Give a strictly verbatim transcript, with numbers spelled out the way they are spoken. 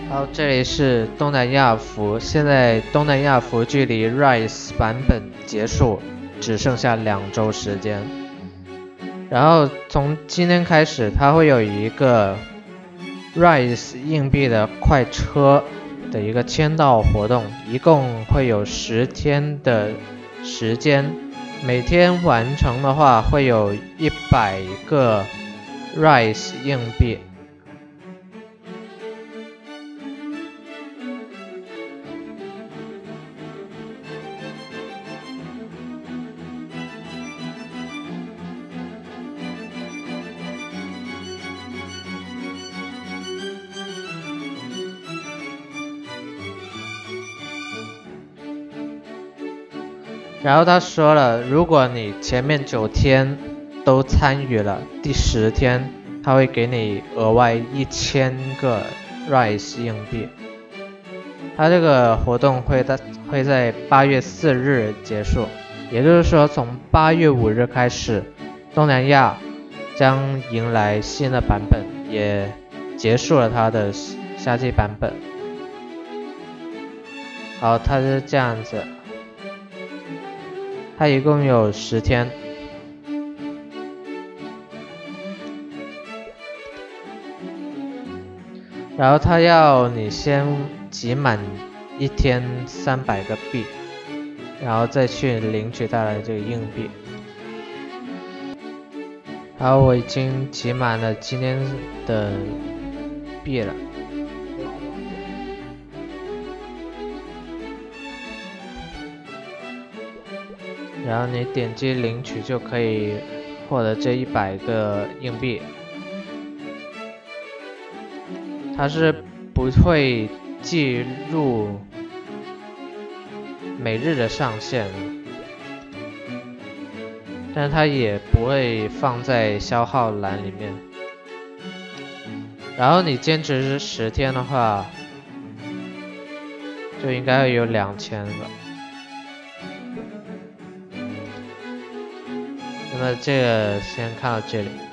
好，这里是东南亚服，现在东南亚服距离 Rise 版本结束只剩下两周时间。然后从今天开始，它会有一个 Rise 硬币的快车的一个签到活动，一共会有十天的时间，每天完成的话会有一百个 Rise 硬币。然后他说了，如果你前面九天都参与了，第十天他会给你额外一千个 Rise 硬币。他这个活动会在会在八月四日结束，也就是说从八月五日开始，东南亚将迎来新的版本，也结束了它的夏季版本。好，它是这样子。它一共有十天，然后它要你先集满一天三百个币，然后再去领取到了这个硬币。然后我已经集满了今天的币了。然后你点击领取就可以获得这一百个硬币，它是不会计入每日的上限，但是它也不会放在消耗栏里面。然后你坚持十天的话，就应该会有两千个。那么这个先看到这里。